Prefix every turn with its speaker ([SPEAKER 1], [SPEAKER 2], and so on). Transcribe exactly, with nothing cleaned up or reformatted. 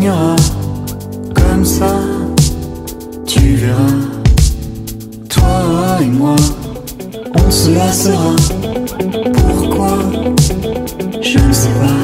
[SPEAKER 1] s'éteignera. Comme ça, tu verras. Toi et moi, on se lassera. Pourquoi? Je ne sais pas.